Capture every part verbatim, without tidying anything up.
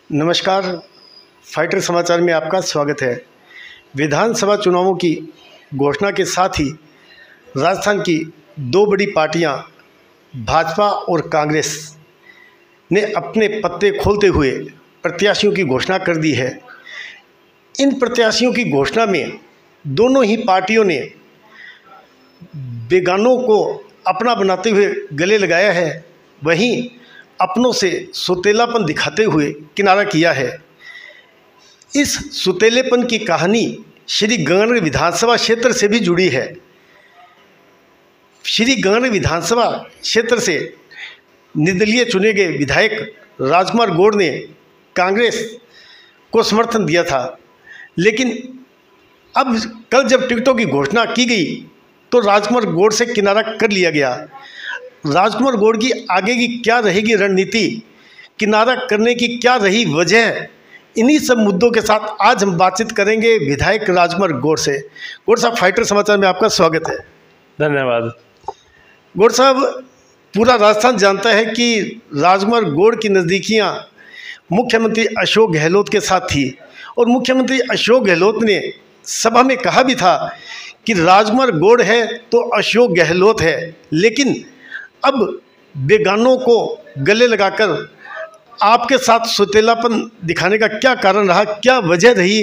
नमस्कार, फाइटर समाचार में आपका स्वागत है। विधानसभा चुनावों की घोषणा के साथ ही राजस्थान की दो बड़ी पार्टियां भाजपा और कांग्रेस ने अपने पत्ते खोलते हुए प्रत्याशियों की घोषणा कर दी है। इन प्रत्याशियों की घोषणा में दोनों ही पार्टियों ने बेगानों को अपना बनाते हुए गले लगाया है, वहीं अपनों से सुतेलापन दिखाते हुए किनारा किया है। इस सुतेलेपन की कहानी श्री गंगानगर विधानसभा क्षेत्र से भी जुड़ी है। श्री गंगानगर विधानसभा क्षेत्र से निर्दलीय चुने गए विधायक राजकुमार गौड़ ने कांग्रेस को समर्थन दिया था, लेकिन अब कल जब टिकटों की घोषणा की गई तो राजकुमार गौड़ से किनारा कर लिया गया। राजकुमार गौड़ की आगे की क्या रहेगी रणनीति, किनारा करने की क्या रही वजह, इन्हीं सब मुद्दों के साथ आज हम बातचीत करेंगे विधायक राजकुमार गौड़ से। गौड़ साहब, फाइटर समाचार में आपका स्वागत है। धन्यवाद। गौड़ साहब, पूरा राजस्थान जानता है कि राजकुमार गौड़ की नज़दीकियां मुख्यमंत्री अशोक गहलोत के साथ थी और मुख्यमंत्री अशोक गहलोत ने सभा में कहा भी था कि राजकुमार गौड़ है तो अशोक गहलोत है, लेकिन अब बेगानों को गले लगाकर आपके साथ सुतेलापन दिखाने का क्या कारण रहा, क्या वजह रही?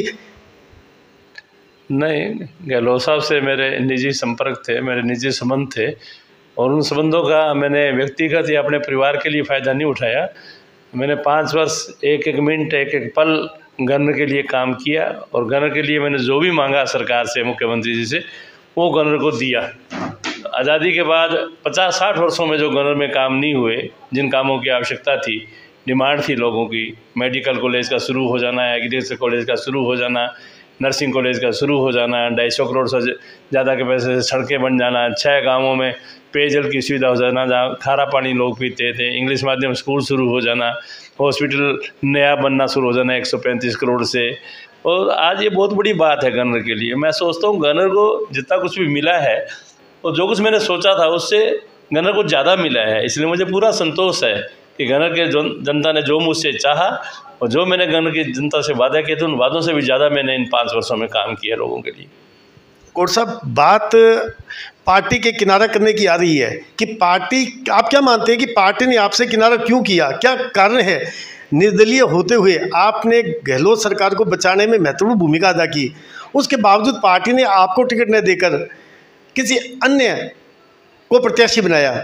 नहीं, गहलोत साहब से मेरे निजी संपर्क थे, मेरे निजी संबंध थे और उन संबंधों का मैंने व्यक्तिगत या अपने परिवार के लिए फ़ायदा नहीं उठाया। मैंने पाँच वर्ष एक एक मिनट एक एक पल गवर्नर के लिए काम किया और गवर्नर के लिए मैंने जो भी मांगा सरकार से, मुख्यमंत्री जी से, वो गवर्नर को दिया। आज़ादी के बाद पचास साठ वर्षों में जो गवर्नर में काम नहीं हुए, जिन कामों की आवश्यकता थी, डिमांड थी लोगों की, मेडिकल कॉलेज का शुरू हो जाना, एग्रीकल्चर कॉलेज का शुरू हो जाना, नर्सिंग कॉलेज का शुरू हो जाना, ढाई सौ करोड़ से ज़्यादा के पैसे से सड़कें बन जाना, छः गांवों में पेयजल की सुविधा हो जाना जहाँ खारा पानी लोग पीते थे, इंग्लिश माध्यम स्कूल शुरू हो जाना, हॉस्पिटल नया बनना शुरू हो जाना एक सौ पैंतीस करोड़ से। और आज ये बहुत बड़ी बात है गवर्नर के लिए। मैं सोचता हूँ गवर्नर को जितना कुछ भी मिला है और जो कुछ मैंने सोचा था उससे गवर्नर को ज़्यादा मिला है, इसलिए मुझे पूरा संतोष है कि गवर्नर के जो जनता ने जो मुझसे चाहा और जो मैंने गवर्नर की जनता से वादा किए थे, उन वादों से भी ज़्यादा मैंने इन पाँच वर्षों में काम किया लोगों के लिए। गौड़ साहब, बात पार्टी के किनारा करने की आ रही है कि पार्टी, आप क्या मानते हैं कि पार्टी ने आपसे किनारा क्यों किया, क्या कारण है? निर्दलीय होते हुए आपने गहलोत सरकार को बचाने में महत्वपूर्ण भूमिका अदा की, उसके बावजूद पार्टी ने आपको टिकट न देकर किसी अन्य को प्रत्याशी बनाया।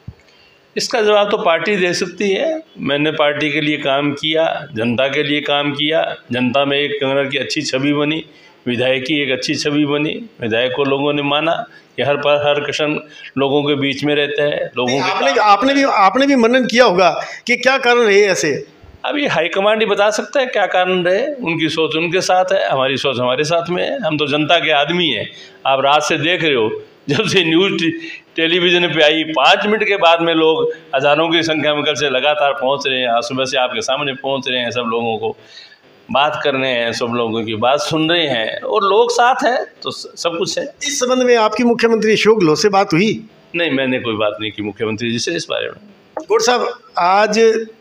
इसका जवाब तो पार्टी दे सकती है। मैंने पार्टी के लिए काम किया, जनता के लिए काम किया, जनता में एक गवर्नर की अच्छी छवि बनी, विधायक की एक अच्छी छवि बनी, विधायक को लोगों ने माना कि हर पर हर किस्म लोगों के बीच में रहता है। लोगों के आपने आपने भी आपने भी मनन किया होगा कि क्या कारण रहे ऐसे? अब ये हाईकमांड ही बता सकता है क्या कारण रहे। उनकी सोच उनके साथ है, हमारी सोच हमारे साथ में है। हम तो जनता के आदमी हैं। आप रात से देख रहे हो, जब से न्यूज़ टेलीविज़न पे आई, पाँच मिनट के बाद में लोग हज़ारों की संख्या में कल से लगातार पहुंच रहे हैं। सुबह से आपके सामने पहुंच रहे हैं, सब लोगों को बात कर रहे हैं, सब लोगों की बात सुन रहे हैं और लोग साथ हैं, तो सब कुछ है। इस संबंध में आपकी मुख्यमंत्री अशोक गहलोत से बात हुई? नहीं, मैंने कोई बात नहीं की मुख्यमंत्री जी से इस बारे में। गौड़ साहब, आज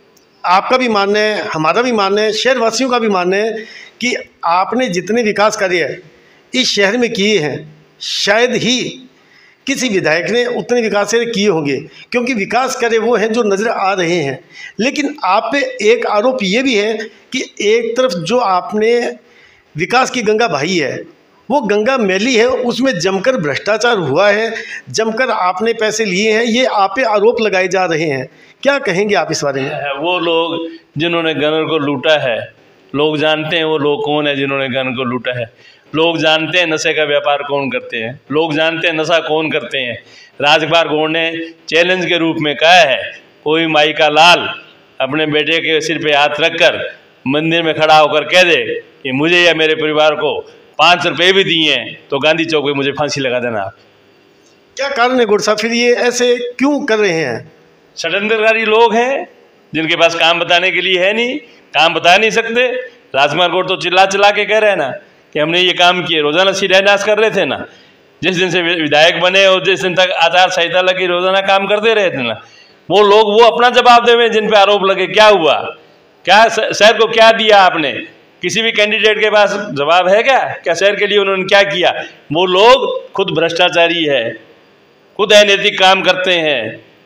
आपका भी मानना है, हमारा भी मानना है, शहरवासियों का भी मानना है कि आपने जितने विकास कार्य इस शहर में किए हैं, शायद ही किसी विधायक ने उतने विकास कार्य किए होंगे, क्योंकि विकास कार्य वो हैं जो नज़र आ रहे हैं। लेकिन आप पे एक आरोप ये भी है कि एक तरफ जो आपने विकास की गंगा बहाई है, वो गंगा मैली है, उसमें जमकर भ्रष्टाचार हुआ है, जमकर आपने पैसे लिए हैं, ये आप पे आरोप लगाए जा रहे हैं। क्या कहेंगे आप इस बारे में? वो लोग जिन्होंने गवर्नर को लूटा है, लोग जानते हैं वो लोग कौन है जिन्होंने गवर्नर को लूटा है। लोग जानते हैं नशे का व्यापार कौन करते हैं, लोग जानते हैं नशा कौन करते हैं। राजकुमार गौड़ ने चैलेंज के रूप में कहा है, कोई माई का लाल अपने बेटे के सिर पे हाथ रखकर मंदिर में खड़ा होकर कह दे कि मुझे या मेरे परिवार को पाँच रुपये भी दिए हैं तो गांधी चौक पे मुझे फांसी लगा देना। आप क्या कारण है गौड़ साहब, फिर ये ऐसे क्यों कर रहे हैं? षड्यंत्रकारी लोग हैं जिनके पास काम बताने के लिए है नहीं, काम बता नहीं सकते। राजकुमार गौड़ तो चिल्ला चिल्ला के कह रहे हैं ना कि हमने ये काम किए, रोजाना शिलान्यास कर रहे थे ना, जिस दिन से विधायक बने और जिस दिन तक आचार संहिता लगी रोजाना काम करते रहे थे ना। वो लोग वो अपना जवाब देवे जिन पे आरोप लगे। क्या हुआ? क्या शहर को क्या दिया आपने? किसी भी कैंडिडेट के पास जवाब है क्या? क्या शहर के लिए उन्होंने क्या किया? वो लोग खुद भ्रष्टाचारी है, खुद अनैतिक काम करते हैं,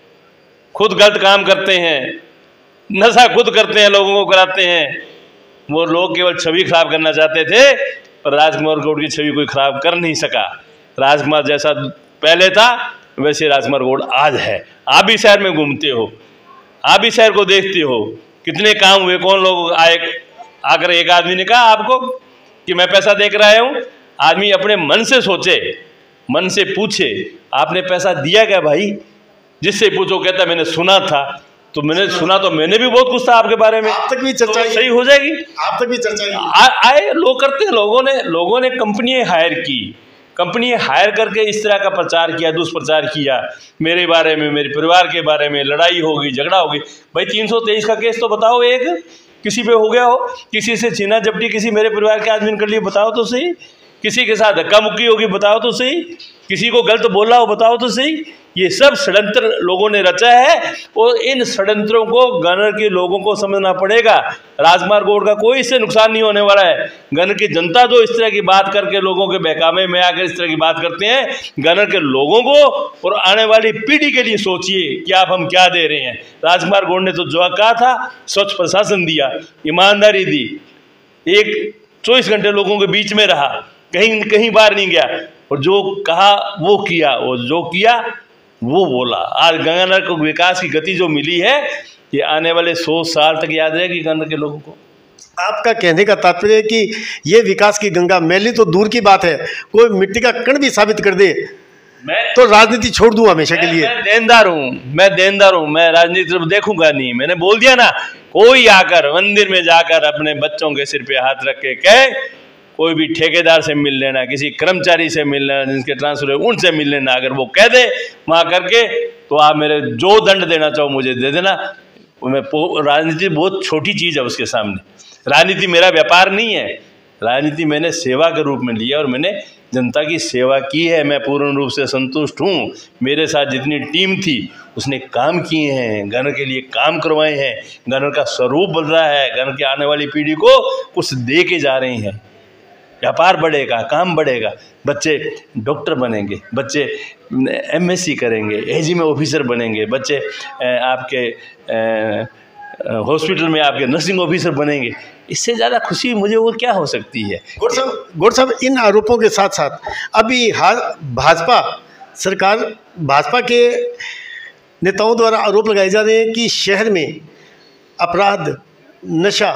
खुद गलत काम करते हैं, नशा खुद करते हैं, लोगों को कराते हैं। वो लोग केवल छवि खराब करना चाहते थे, पर राजकुमार गौड़ की छवि कोई खराब कर नहीं सका। राजकुमार जैसा पहले था वैसे राजकुमार गौड़ आज है। आप भी शहर में घूमते हो, आप भी शहर को देखते हो, कितने काम हुए, कौन लोग आए, आकर एक आदमी ने कहा आपको कि मैं पैसा दे कर आया हूँ? आदमी अपने मन से सोचे, मन से पूछे आपने पैसा दिया क्या भाई? जिससे पूछो कहता मैंने सुना था। तो मैंने सुना तो मैंने भी बहुत कुछ था आपके बारे में। आप तक भी चर्चा तो सही हो जाएगी, आप तक भी चर्चा आए लोग करते हैं। लोगों ने लोगों ने कंपनी हायर की, कंपनी हायर करके इस तरह का प्रचार किया, दुष्प्रचार किया मेरे बारे में, मेरे परिवार के बारे में। लड़ाई होगी, झगड़ा होगी। भाई तीन सौ तेईस का केस तो बताओ, एक किसी पे हो गया हो, किसी से छीना झपटी किसी मेरे परिवार के आदमी ने कर लिए, बताओ तो सही। किसी के साथ धक्का मुक्की होगी, बताओ तो सही। किसी को गलत बोला हो, बताओ तो सही। ये सब षड्यंत्र लोगों ने रचा है और इन षड्यंत्रों को गनर के लोगों को समझना पड़ेगा। राजकुमार गौड़ का कोई इससे नुकसान नहीं होने वाला है। गनर की जनता जो इस तरह की बात करके लोगों के बहकावे में आकर इस तरह की बात करते हैं, गनर के लोगों को और आने वाली पीढ़ी के लिए सोचिए कि आप हम क्या दे रहे हैं। राजकुमार गौड़ ने तो जो कहा था, स्वच्छ प्रशासन दिया, ईमानदारी दी, एक चौबीस घंटे लोगों के बीच में रहा, कहीं कहीं बाहर नहीं गया, और जो कहा वो किया, और जो किया वो बोला। आज गंगानगर को विकास की गति जो मिली है, ये आने वाले सौ साल तक याद रहेगी गंगानगर के लोगों को। आपका कहने का तात्पर्य है कि ये विकास की गंगा मैली तो दूर की बात है, कोई मिट्टी का कण भी साबित कर दे मैं तो राजनीति छोड़ दूं हमेशा के लिए। मैं देनदार हूँ, मैं देनदार हूँ, मैं राजनीति तरफ देखूंगा नहीं। मैंने बोल दिया ना, कोई आकर मंदिर में जाकर अपने बच्चों के सिर पे हाथ रख के कहे कोई भी ठेकेदार से मिल लेना, किसी कर्मचारी से मिल लेना, जिनके ट्रांसफर है उनसे मिल लेना, अगर वो कह दे वहाँ करके तो आप मेरे जो दंड देना चाहो मुझे दे देना। मैं राजनीति बहुत छोटी चीज़ है उसके सामने। राजनीति मेरा व्यापार नहीं है, राजनीति मैंने सेवा के रूप में लिया और मैंने जनता की सेवा की है। मैं पूर्ण रूप से संतुष्ट हूँ। मेरे साथ जितनी टीम थी उसने काम किए हैं, गनर के लिए काम करवाए हैं, गनर का स्वरूप बदला है, गनर की आने वाली पीढ़ी को कुछ दे के जा रहे हैं। व्यापार बढ़ेगा, काम बढ़ेगा, बच्चे डॉक्टर बनेंगे, बच्चे एमएससी करेंगे, एजी में ऑफिसर बनेंगे, बच्चे आपके हॉस्पिटल में आपके नर्सिंग ऑफिसर बनेंगे। इससे ज़्यादा खुशी मुझे वो क्या हो सकती है। गौड़ साहब गौड़ साहब इन आरोपों के साथ साथ अभी हाल भाजपा सरकार, भाजपा के नेताओं द्वारा आरोप लगाए जा रहे हैं कि शहर में अपराध, नशा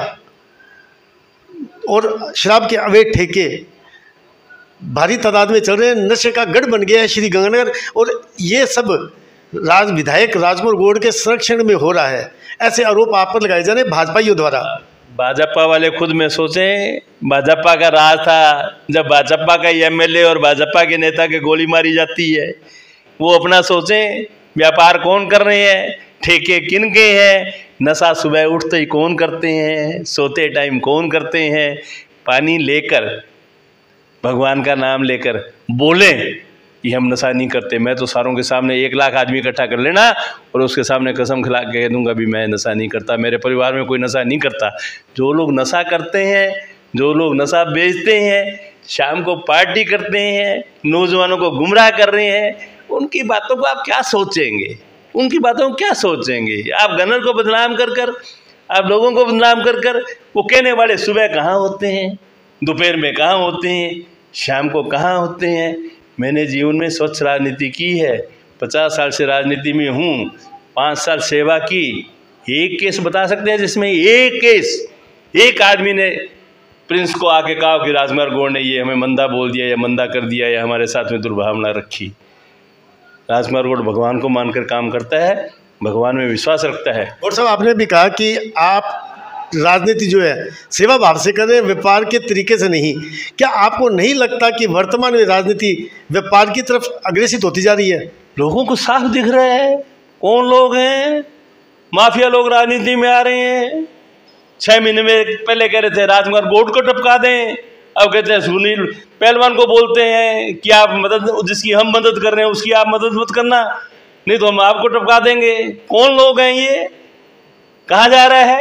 और शराब के अवैध ठेके भारी तादाद में चल रहे हैं। नशे का गढ़ बन गया है श्री गंगानगर, और ये सब राज विधायक राजकुमार गौड़ के संरक्षण में हो रहा है। ऐसे आरोप आप पर लगाए जा रहे हैं भाजपाइयों द्वारा। भाजपा वाले खुद में सोचें, भाजपा का राज था जब भाजपा का एमएलए और भाजपा के नेता के गोली मारी जाती है। वो अपना सोचें, व्यापार कौन कर रहे हैं, ठेके किन के हैं, नशा सुबह उठते ही कौन करते हैं, सोते टाइम कौन करते हैं। पानी लेकर, भगवान का नाम लेकर बोलें कि हम नशा नहीं करते। मैं तो सारों के सामने एक लाख आदमी इकट्ठा कर लेना और उसके सामने कसम खिला के कह दूंगा भी मैं नशा नहीं करता, मेरे परिवार में कोई नशा नहीं करता। जो लोग नशा करते हैं, जो लोग नशा बेचते हैं, शाम को पार्टी करते हैं, नौजवानों को गुमराह कर रहे हैं, उनकी बातों को आप क्या सोचेंगे, उनकी बातों को क्या सोचेंगे। आप गनर को बदनाम कर कर, आप लोगों को बदनाम कर कर, वो कहने वाले सुबह कहाँ होते हैं, दोपहर में कहाँ होते हैं, शाम को कहाँ होते हैं। मैंने जीवन में स्वच्छ राजनीति की है, पचास साल से राजनीति में हूँ, पाँच साल सेवा की। एक केस बता सकते हैं जिसमें एक केस एक आदमी ने प्रिंस को आके कहा कि राजकुमार गौड़ ने ये हमें मंदा बोल दिया या मंदा कर दिया या हमारे साथ में दुर्भावना रखी। राजकुमार गौड़ भगवान को मानकर काम करता है, भगवान में विश्वास रखता है। और साहब आपने भी कहा कि आप राजनीति जो है सेवा भाव से कर रहे हैं, व्यापार के तरीके से नहीं। क्या आपको नहीं लगता कि वर्तमान में राजनीति व्यापार की तरफ अग्रेसित होती जा रही है? लोगों को साफ दिख रहा है कौन लोग हैं। माफिया लोग राजनीति में आ रहे हैं। छः महीने में पहले कह रहे थे राजकुमार गौड़ को टपका दें, अब कहते हैं सुनील पहलवान को बोलते हैं कि आप मदद, जिसकी हम मदद कर रहे हैं उसकी आप मदद मत करना, नहीं तो हम आपको टपका देंगे। कौन लोग हैं ये, कहाँ जा रहा है?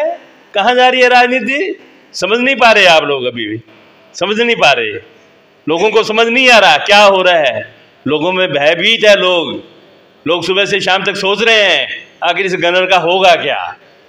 कहाँ जा रही है राजनीति? समझ नहीं पा रहे आप लोग, अभी भी समझ नहीं पा रहे। लोगों को समझ नहीं आ रहा क्या हो रहा है। लोगों में भयभीत है लोग लोग सुबह से शाम तक सोच रहे हैं आखिर इस गनर का होगा क्या।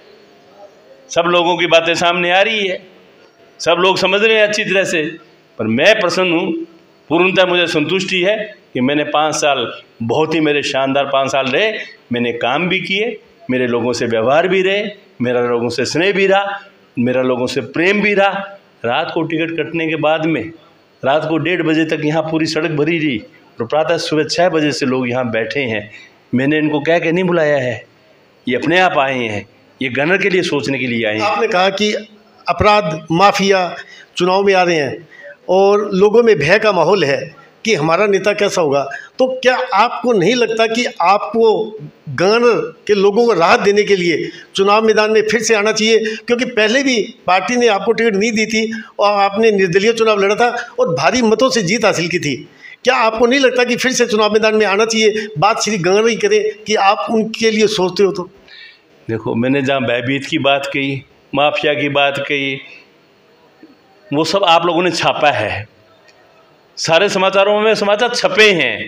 सब लोगों की बातें सामने आ रही है, सब लोग समझ रहे हैं अच्छी तरह से। पर मैं प्रसन्न हूँ, पूर्णतः मुझे संतुष्टि है कि मैंने पाँच साल बहुत ही मेरे शानदार पाँच साल रहे। मैंने काम भी किए, मेरे लोगों से व्यवहार भी रहे, मेरा लोगों से स्नेह भी रहा, मेरा लोगों से प्रेम भी रहा। रात को टिकट कटने के बाद में रात को डेढ़ बजे तक यहाँ पूरी सड़क भरी रही और प्रातः सुबह छः बजे से लोग यहाँ बैठे हैं। मैंने इनको कह के नहीं बुलाया है, ये अपने आप आए हैं, ये गनर के लिए सोचने के लिए आए हैं। आपने कहा कि अपराध माफिया चुनाव में आ रहे हैं और लोगों में भय का माहौल है कि हमारा नेता कैसा होगा, तो क्या आपको नहीं लगता कि आपको गनर के लोगों को राहत देने के लिए चुनाव मैदान में फिर से आना चाहिए? क्योंकि पहले भी पार्टी ने आपको टिकट नहीं दी थी और आपने निर्दलीय चुनाव लड़ा था और भारी मतों से जीत हासिल की थी। क्या आपको नहीं लगता कि फिर से चुनाव मैदान में आना चाहिए? बात श्री गनर ही करें कि आप उनके लिए सोचते हो। तो देखो, मैंने जहाँ भयभीत की बात कही, माफिया की बात कही, वो सब आप लोगों ने छापा है। सारे समाचारों में समाचार छपे हैं,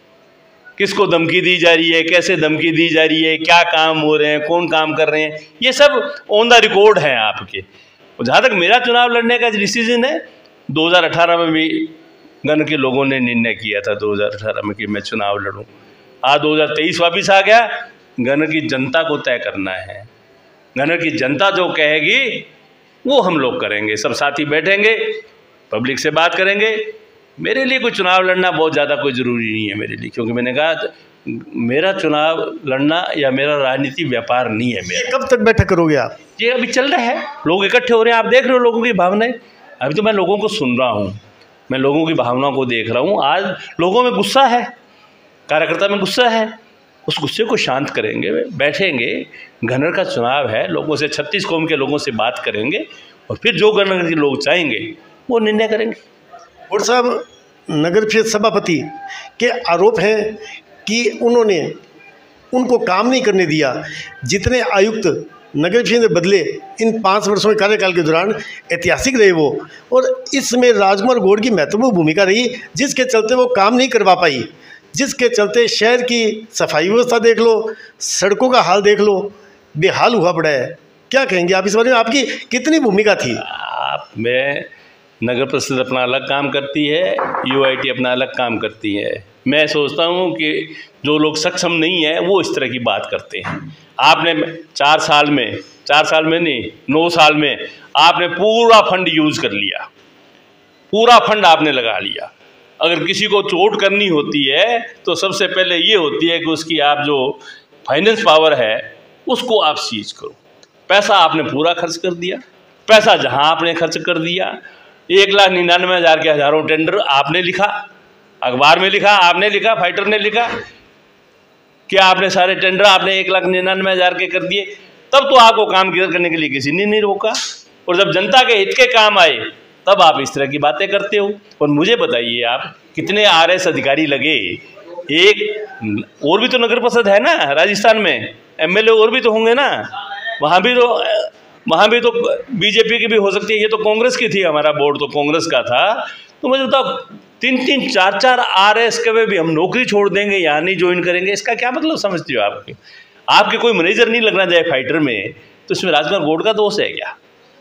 किसको धमकी दी जा रही है, कैसे धमकी दी जा रही है, क्या काम हो रहे हैं, कौन काम कर रहे हैं, ये सब ऑन द रिकॉर्ड है आपके। जहाँ तक मेरा चुनाव लड़ने का डिसीजन है, दो हज़ार अठारह में भी गन के लोगों ने निर्णय किया था दो हज़ार अठारह में कि मैं चुनाव लड़ूं। आज दो हज़ार तेईस वापिस आ गया। गन की जनता को तय करना है, गन की जनता जो कहेगी वो हम लोग करेंगे। सब साथी बैठेंगे, पब्लिक से बात करेंगे। मेरे लिए कोई चुनाव लड़ना बहुत ज़्यादा कोई ज़रूरी नहीं है मेरे लिए, क्योंकि मैंने कहा मेरा चुनाव लड़ना या मेरा राजनीति व्यापार नहीं है मेरा। कब तक बैठक करोगे आप? ये अभी चल रहा है, लोग इकट्ठे हो रहे हैं, आप देख रहे हो लोगों की भावनाएं। अभी तो मैं लोगों को सुन रहा हूँ, मैं लोगों की भावनाओं को देख रहा हूँ। आज लोगों में गुस्सा है, कार्यकर्ता में गुस्सा है, उस गुस्से को शांत करेंगे, बैठेंगे। गनर का चुनाव है, लोगों से छत्तीस कौम के लोगों से बात करेंगे और फिर जो गनर के लोग चाहेंगे वो निर्णय करेंगे। और साहब, नगर परिषद सभापति के आरोप हैं कि उन्होंने उनको काम नहीं करने दिया। जितने आयुक्त नगर परिषद में बदले इन पाँच वर्षों के कार्यकाल के दौरान ऐतिहासिक रहे वो, और इसमें राजकुमार गौड़ की महत्वपूर्ण भूमिका रही, जिसके चलते वो काम नहीं करवा पाई, जिसके चलते शहर की सफाई व्यवस्था देख लो, सड़कों का हाल देख लो, बेहाल हुआ पड़ा है। क्या कहेंगे आप इस बारे में? आपकी कितनी भूमिका थी? आप में नगर परिषद अपना अलग काम करती है, यूआईटी अपना अलग काम करती है। मैं सोचता हूँ कि जो लोग सक्षम नहीं है वो इस तरह की बात करते हैं। आपने चार साल में चार साल में नहीं नौ साल में आपने पूरा फंड यूज़ कर लिया, पूरा फंड आपने लगा लिया। अगर किसी को चोट करनी होती है तो सबसे पहले ये होती है कि उसकी आप जो फाइनेंस पावर है उसको आप सीज करो। पैसा आपने पूरा खर्च कर दिया, पैसा जहां आपने खर्च कर दिया। एक लाख निन्यानवे हज़ार के हज़ारों टेंडर आपने लिखा, अखबार में लिखा, आपने लिखा, फाइटर ने लिखा कि आपने सारे टेंडर आपने एक लाख निन्यानवे हज़ार के कर दिए। तब तो आपको काम करने के लिए किसी ने नहीं रोका, और जब जनता के हित के काम आए तब आप इस तरह की बातें करते हो। और मुझे बताइए, आप कितने आरएस अधिकारी लगे? एक और भी तो नगर परिषद है ना राजस्थान में, एमएलए और भी तो होंगे ना, वहाँ भी तो वहाँ भी तो बीजेपी की भी हो सकती है। ये तो कांग्रेस की थी, हमारा बोर्ड तो कांग्रेस का था। तो मुझे बताओ, तीन तीन चार चार आरएस के भी हम नौकरी छोड़ देंगे, यहाँ नहीं ज्वाइन करेंगे, इसका क्या मतलब समझते हो? आपके आपके कोई मैनेजर नहीं लगना चाहे फाइटर में, तो इसमें राजकुमार गौड़ का दोष है क्या?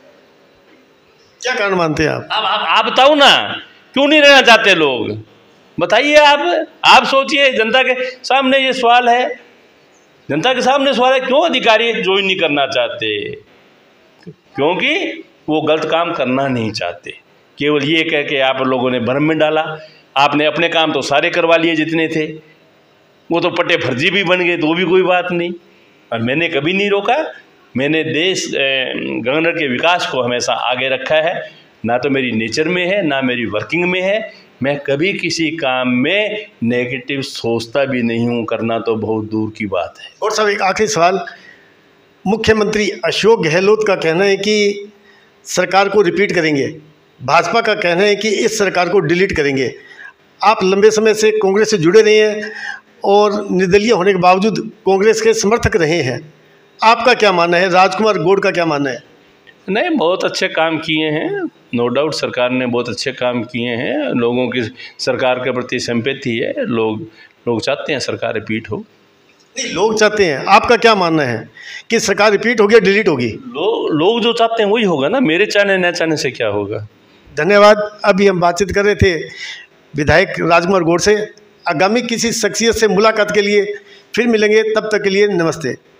क्या कारण मानते हैं आप? आप आप, आप बताओ ना, क्यों नहीं रहना चाहते लोग? बताइए आप आप सोचिए। जनता के सामने ये सवाल है, जनता के सामने सवाल है, क्यों अधिकारी ज्वाइन नहीं करना चाहते? क्योंकि वो गलत काम करना नहीं चाहते। केवल ये कह के आप लोगों ने भ्रम में डाला। आपने अपने काम तो सारे करवा लिए जितने थे, वो तो पट्टे फर्जी भी बन गए, तो भी कोई बात नहीं। और मैंने कभी नहीं रोका। मैंने देश गवर्नर के विकास को हमेशा आगे रखा है। ना तो मेरी नेचर में है, ना मेरी वर्किंग में है। मैं कभी किसी काम में नेगेटिव सोचता भी नहीं हूँ, करना तो बहुत दूर की बात है। और सब एक आखिरी सवाल, मुख्यमंत्री अशोक गहलोत का कहना है कि सरकार को रिपीट करेंगे, भाजपा का कहना है कि इस सरकार को डिलीट करेंगे। आप लंबे समय से कांग्रेस से जुड़े रहे हैं और निर्दलीय होने के बावजूद कांग्रेस के समर्थक रहे हैं, आपका क्या मानना है? राजकुमार गौड़ का क्या मानना है? नहीं, बहुत अच्छे काम किए हैं, नो डाउट सरकार ने बहुत अच्छे काम किए हैं। लोगों की सरकार के प्रति सिंपैथी है, लोग लोग चाहते हैं सरकार रिपीट हो। नहीं, लोग चाहते हैं, आपका क्या मानना है कि सरकार रिपीट होगी या डिलीट होगी? लोग लोग जो चाहते हैं वही होगा ना, मेरे चाहने न चाहने से क्या होगा। धन्यवाद। अभी हम बातचीत कर रहे थे विधायक राजकुमार गौड़ से। आगामी किसी शख्सियत से मुलाकात के लिए फिर मिलेंगे, तब तक के लिए नमस्ते।